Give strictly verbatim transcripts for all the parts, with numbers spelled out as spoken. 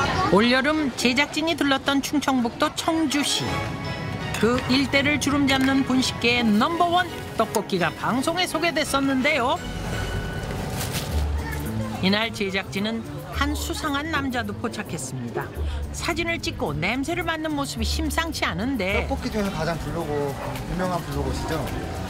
올여름 제작진이 들렀던 충청북도 청주시. 그 일대를 주름잡는 분식계의 넘버원 떡볶이가 방송에 소개됐었는데요. 이날 제작진은 한 수상한 남자도 포착했습니다. 사진을 찍고 냄새를 맡는 모습이 심상치 않은데 떡볶이 중에서 가장 블로거, 유명한 블로거시죠?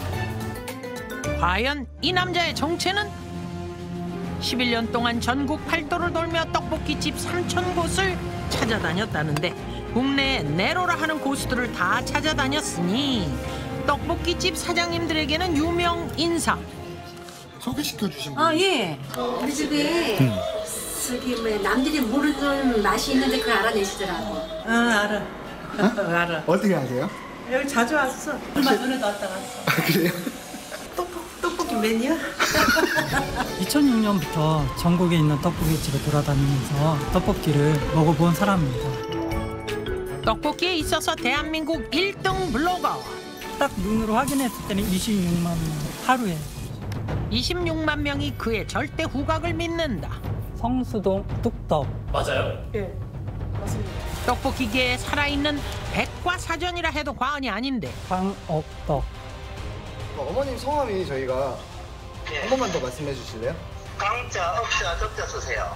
과연 이 남자의 정체는? 십일 년 동안 전국 팔도를 돌며 떡볶이집 삼천 곳을 찾아다녔다는데 국내에 네로라 하는 고수들을 다 찾아다녔으니 떡볶이집 사장님들에게는 유명 인사. 소개시켜 주신 분. 아, 예. 우리 집에 음. 저기 뭐 남들이 모르는 맛이 있는데 그걸 알아내시더라고. 아, 알아. 어? 알아. 어떻게 아세요? 여기 자주 왔어. 얼마 전에도 왔다 갔어. 아, 그래요? 떡볶, 떡볶이 매니아? 이천육 년부터 전국에 있는 떡볶이집에 돌아다니면서 떡볶이를 먹어본 사람입니다. 떡볶이에 있어서 대한민국 일 등 블로거. 딱 눈으로 확인했을 때는 이십육만 명 하루에. 이십육만 명이 그의 절대 후각을 믿는다. 성수동 뚝떡. 맞아요? 예, 맞습니다. 떡볶이계에 살아있는 백과사전이라 해도 과언이 아닌데 광업떡. 어, 어머님 성함이 저희가 예. 한 번만 더 말씀해 주실래요? 강자, 억자, 적자 쓰세요.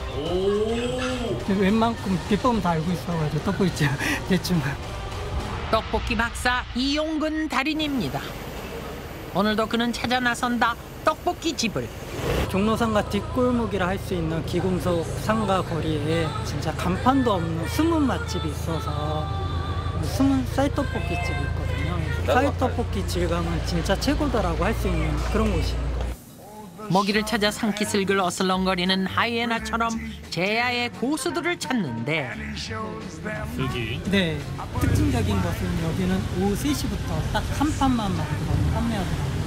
웬만큼 비법은 다 알고 있어가지고 떡볶이집 대충. 떡볶이 박사 이용근 달인입니다. 오늘도 그는 찾아 나선다 떡볶이 집을. 종로상가 뒷골목이라 할 수 있는 기금속 상가 거리에 진짜 간판도 없는 숨은 맛집이 있어서 숨은 쌀떡볶이집이 있거든요. 쌀떡볶이 질감은 진짜 최고다라고 할 수 있는 그런 곳이에요. 먹이를 찾아 산기슭을 어슬렁거리는 하이에나처럼 제야의 고수들을 찾는데 여기. 네, 특징적인 것은 여기는 오후 세 시부터 딱 한 판만 만들어 판매하더라고요.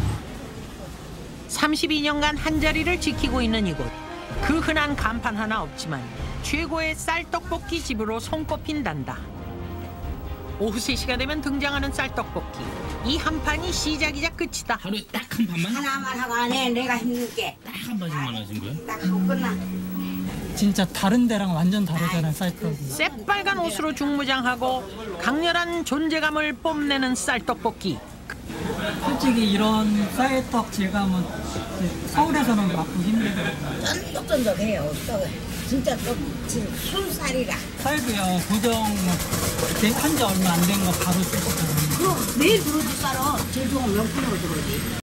삼십이 년간 한 자리를 지키고 있는 이곳. 그 흔한 간판 하나 없지만 최고의 쌀떡볶이 집으로 손꼽힌단다. 오후 세 시가 되면 등장하는 쌀떡볶이. 이 한 판이 시작이자 끝이다. 하루에 딱 한 판만? 하나만 하고 안 해. 내가 힘들게. 딱 한 판씩만 하신 거예요? 딱 하고 끝나. 진짜 다른 데랑 완전 다르잖아요, 쌀떡이. 새빨간 옷으로 중무장하고 강렬한 존재감을 뽐내는 쌀떡볶이. 솔직히 이런 쌀떡 질감은 서울에서는 맛보기 힘들거든요. 쫀득쫀득해요. 떡 진짜 떡 지금 순살이라. 쌀도요, 고정 한지 얼마 안 된 거 바로 쓰시잖아요. 그럼 내일 들어오지 쌀어. 제일 좋은 명품으로 들어오지.